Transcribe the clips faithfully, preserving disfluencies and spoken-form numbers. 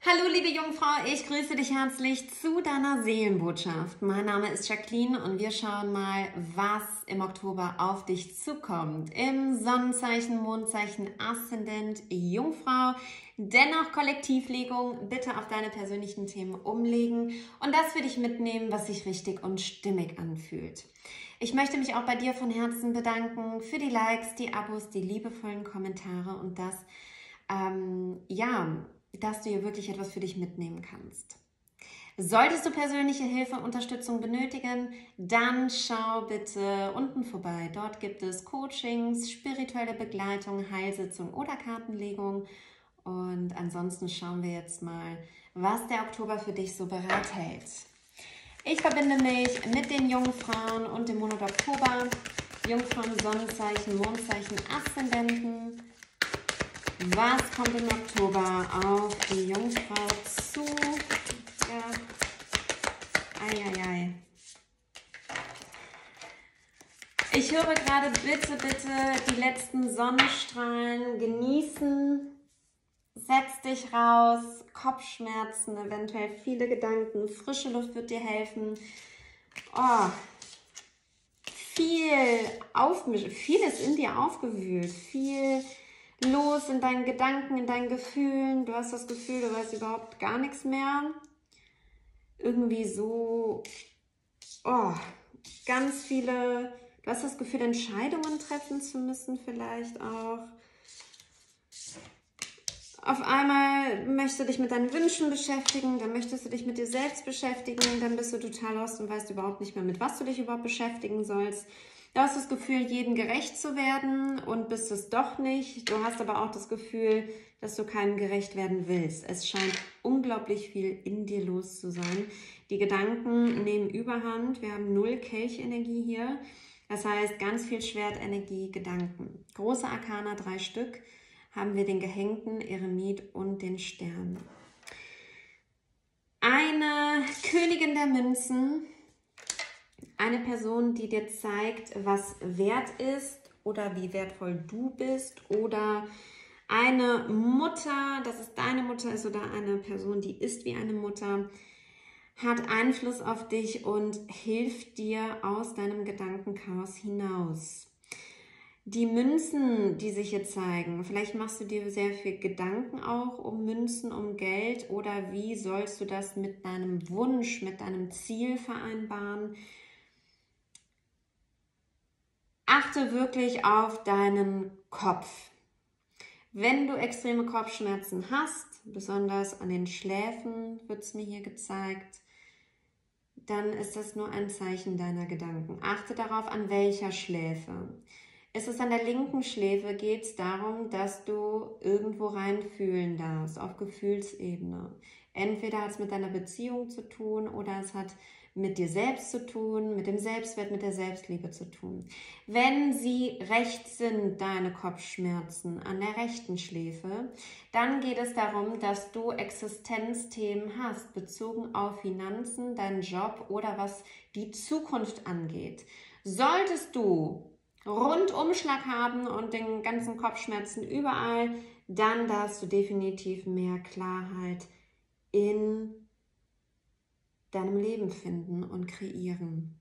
Hallo liebe Jungfrau, ich grüße dich herzlich zu deiner Seelenbotschaft. Mein Name ist Jacqueline und wir schauen mal, was im Oktober auf dich zukommt. Im Sonnenzeichen, Mondzeichen, Aszendent, Jungfrau. Dennoch Kollektivlegung, bitte auf deine persönlichen Themen umlegen und das für dich mitnehmen, was sich richtig und stimmig anfühlt. Ich möchte mich auch bei dir von Herzen bedanken für die Likes, die Abos, die liebevollen Kommentare und das, ähm, ja, dass du hier wirklich etwas für dich mitnehmen kannst. Solltest du persönliche Hilfe und Unterstützung benötigen, dann schau bitte unten vorbei. Dort gibt es Coachings, spirituelle Begleitung, Heilsitzung oder Kartenlegung. Und ansonsten schauen wir jetzt mal, was der Oktober für dich so bereithält. Ich verbinde mich mit den Jungfrauen und dem Monat Oktober. Jungfrauen, Sonnenzeichen, Mondzeichen, Aszendenten. Was kommt im Oktober auf die Jungfrau zu? Ja. Eieiei. Ich höre gerade, bitte, bitte die letzten Sonnenstrahlen genießen. Setz dich raus. Kopfschmerzen, eventuell viele Gedanken. Frische Luft wird dir helfen. Oh. Viel aufmischen, vieles in dir aufgewühlt. Viel los in deinen Gedanken, in deinen Gefühlen. Du hast das Gefühl, du weißt überhaupt gar nichts mehr. Irgendwie so, oh, ganz viele, du hast das Gefühl, Entscheidungen treffen zu müssen vielleicht auch. Auf einmal möchtest du dich mit deinen Wünschen beschäftigen, dann möchtest du dich mit dir selbst beschäftigen, dann bist du total lost und weißt überhaupt nicht mehr, mit was du dich überhaupt beschäftigen sollst. Du hast das Gefühl, jedem gerecht zu werden und bist es doch nicht. Du hast aber auch das Gefühl, dass du keinem gerecht werden willst. Es scheint unglaublich viel in dir los zu sein. Die Gedanken nehmen Überhand. Wir haben null Kelchenergie hier. Das heißt, ganz viel Schwertenergie, Gedanken. Große Arkana, drei Stück, haben wir den Gehängten, Eremit und den Stern. Eine Königin der Münzen. Eine Person, die dir zeigt, was wert ist oder wie wertvoll du bist, oder eine Mutter, dass es deine Mutter ist, oder eine Person, die ist wie eine Mutter, hat Einfluss auf dich und hilft dir aus deinem Gedankenchaos hinaus. Die Münzen, die sich hier zeigen, vielleicht machst du dir sehr viel Gedanken auch um Münzen, um Geld, oder wie sollst du das mit deinem Wunsch, mit deinem Ziel vereinbaren? Achte wirklich auf deinen Kopf. Wenn du extreme Kopfschmerzen hast, besonders an den Schläfen wird es mir hier gezeigt, dann ist das nur ein Zeichen deiner Gedanken. Achte darauf, an welcher Schläfe. Ist es an der linken Schläfe, geht es darum, dass du irgendwo reinfühlen darfst, auf Gefühlsebene. Entweder hat es mit deiner Beziehung zu tun oder es hat mit dir selbst zu tun, mit dem Selbstwert, mit der Selbstliebe zu tun. Wenn sie recht sind, deine Kopfschmerzen an der rechten Schläfe, dann geht es darum, dass du Existenzthemen hast, bezogen auf Finanzen, deinen Job oder was die Zukunft angeht. Solltest du Rundumschlag haben und den ganzen Kopfschmerzen überall, dann darfst du definitiv mehr Klarheit in deinem Leben finden und kreieren.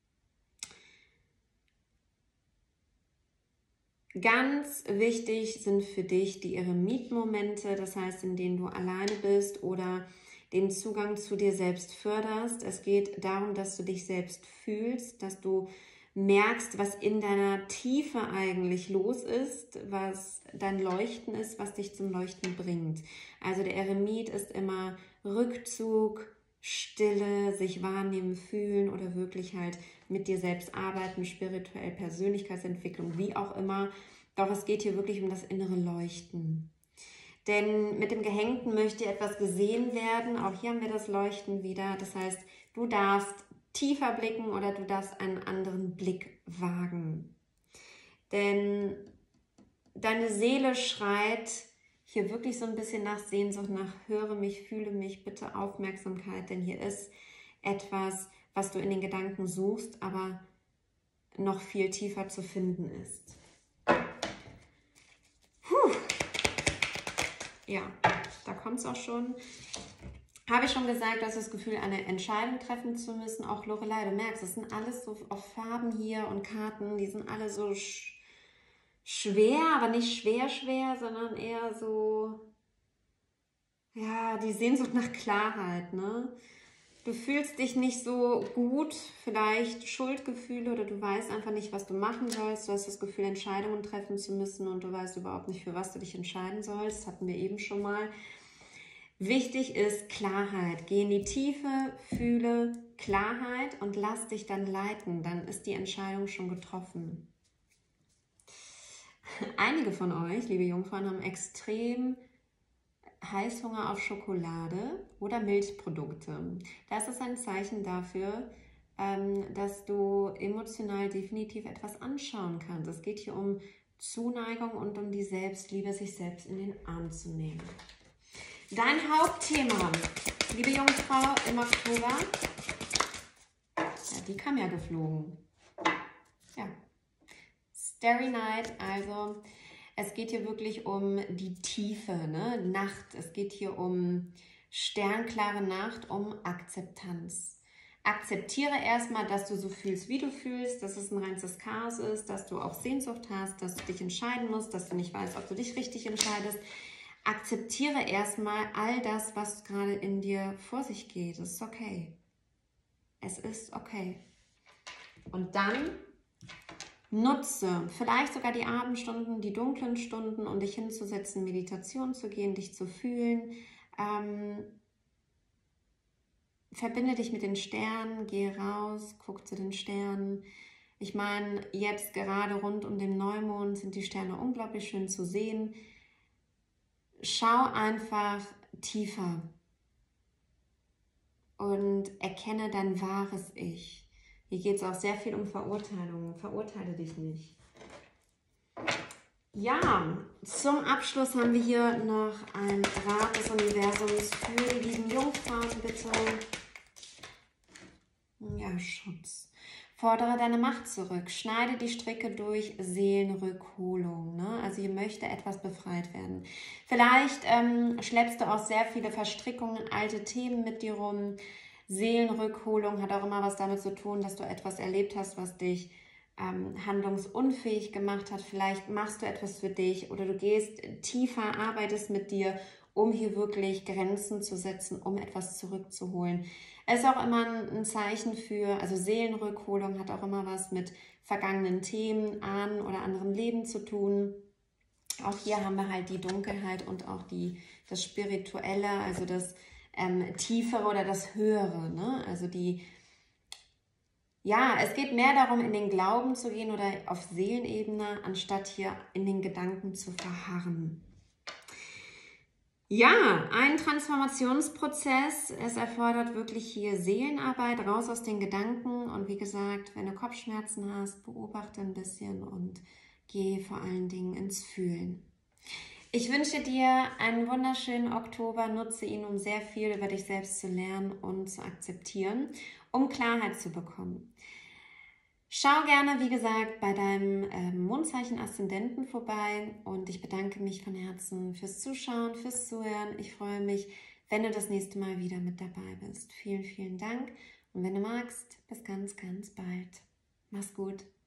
Ganz wichtig sind für dich die Eremitmomente, das heißt, in denen du alleine bist oder den Zugang zu dir selbst förderst. Es geht darum, dass du dich selbst fühlst, dass du merkst, was in deiner Tiefe eigentlich los ist, was dein Leuchten ist, was dich zum Leuchten bringt. Also der Eremit ist immer Rückzug, Stille, sich wahrnehmen, fühlen oder wirklich halt mit dir selbst arbeiten, spirituell, Persönlichkeitsentwicklung, wie auch immer. Doch es geht hier wirklich um das innere Leuchten. Denn mit dem Gehängten möchte etwas gesehen werden. Auch hier haben wir das Leuchten wieder. Das heißt, du darfst tiefer blicken oder du darfst einen anderen Blick wagen. Denn deine Seele schreit hier wirklich so ein bisschen nach Sehnsucht, nach höre mich, fühle mich, bitte Aufmerksamkeit, denn hier ist etwas, was du in den Gedanken suchst, aber noch viel tiefer zu finden ist. Puh. ja, da kommt es auch schon. Habe ich schon gesagt, du hast das Gefühl, eine Entscheidung treffen zu müssen. Auch Lorelei, du merkst, das sind alles so auf Farben hier und Karten, die sind alle so sch schwer, aber nicht schwer, schwer, sondern eher so, ja, die Sehnsucht nach Klarheit, ne? Du fühlst dich nicht so gut, vielleicht Schuldgefühle oder du weißt einfach nicht, was du machen sollst. Du hast das Gefühl, Entscheidungen treffen zu müssen und du weißt überhaupt nicht, für was du dich entscheiden sollst. Das hatten wir eben schon mal. Wichtig ist Klarheit. Geh in die Tiefe, fühle Klarheit und lass dich dann leiten. Dann ist die Entscheidung schon getroffen. Einige von euch, liebe Jungfrauen, haben extrem Heißhunger auf Schokolade oder Milchprodukte. Das ist ein Zeichen dafür, dass du emotional definitiv etwas anschauen kannst. Es geht hier um Zuneigung und um die Selbstliebe, sich selbst in den Arm zu nehmen. Dein Hauptthema, liebe Jungfrau, im Oktober, ja, die kam ja geflogen. Ja, Starry Night, also es geht hier wirklich um die Tiefe, ne? Nacht. Es geht hier um sternklare Nacht, um Akzeptanz. Akzeptiere erstmal, dass du so fühlst, wie du fühlst, dass es ein reines Chaos ist, dass du auch Sehnsucht hast, dass du dich entscheiden musst, dass du nicht weißt, ob du dich richtig entscheidest. Akzeptiere erstmal all das, was gerade in dir vor sich geht. Es ist okay. Es ist okay. Und dann nutze vielleicht sogar die Abendstunden, die dunklen Stunden, um dich hinzusetzen, Meditation zu gehen, dich zu fühlen. Ähm, verbinde dich mit den Sternen, geh raus, guck zu den Sternen. Ich meine, jetzt gerade rund um den Neumond sind die Sterne unglaublich schön zu sehen. Schau einfach tiefer und erkenne dein wahres Ich. Hier geht es auch sehr viel um Verurteilung. Verurteile dich nicht. Ja, zum Abschluss haben wir hier noch ein Rat des Universums für die lieben Jungfrauen, bitte. Ja, Schutz. Fordere deine Macht zurück. Schneide die Stricke durch Seelenrückholung. Ne? Also hier möchte etwas befreit werden. Vielleicht ähm, schleppst du auch sehr viele Verstrickungen, alte Themen mit dir rum. Seelenrückholung hat auch immer was damit zu tun, dass du etwas erlebt hast, was dich ähm, handlungsunfähig gemacht hat. Vielleicht machst du etwas für dich oder du gehst tiefer, arbeitest mit dir, um hier wirklich Grenzen zu setzen, um etwas zurückzuholen. Es ist auch immer ein Zeichen für, also Seelenrückholung hat auch immer was mit vergangenen Themen, Ahnen oder anderen Leben zu tun. Auch hier haben wir halt die Dunkelheit und auch die, das Spirituelle, also das ähm, Tiefere oder das Höhere. Ne? Also die, ja, es geht mehr darum, in den Glauben zu gehen oder auf Seelenebene, anstatt hier in den Gedanken zu verharren. Ja, ein Transformationsprozess. Es erfordert wirklich hier Seelenarbeit, raus aus den Gedanken. Und wie gesagt, wenn du Kopfschmerzen hast, beobachte ein bisschen und geh vor allen Dingen ins Fühlen. Ich wünsche dir einen wunderschönen Oktober. Nutze ihn, um sehr viel über dich selbst zu lernen und zu akzeptieren, um Klarheit zu bekommen. Schau gerne, wie gesagt, bei deinem äh, Mondzeichen Aszendenten vorbei und ich bedanke mich von Herzen fürs Zuschauen, fürs Zuhören. Ich freue mich, wenn du das nächste Mal wieder mit dabei bist. Vielen, vielen Dank und wenn du magst, bis ganz, ganz bald. Mach's gut.